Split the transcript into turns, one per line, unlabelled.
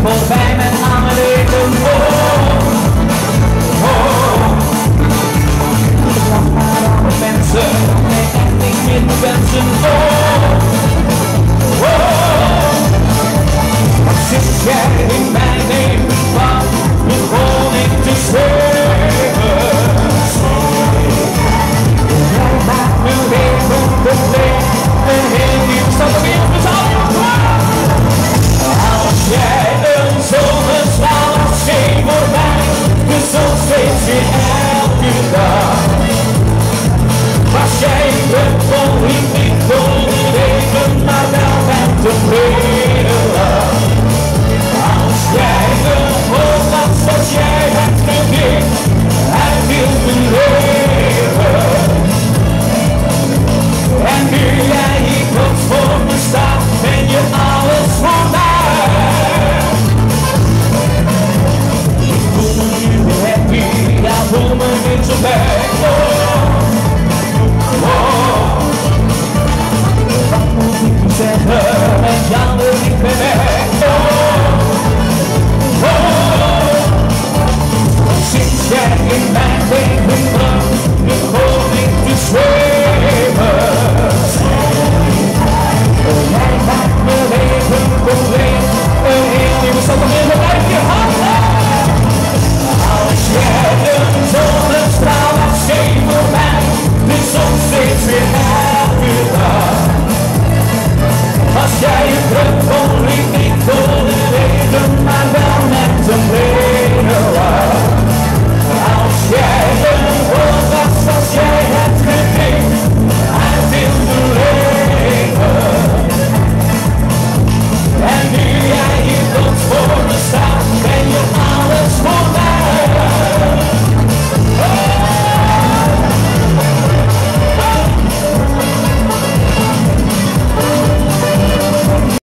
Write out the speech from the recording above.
voorbij met aan mijn leven. Ik wacht maar alle mensen, nee echt niet meer te wensen. Wat zit jij in mijn leven, wat begon ik te zweven? Jij maakt mijn leven compleet, een heel nieuw stad op in als jij een zonnestraal als zee voor mij, de zon steeds weer elke dag.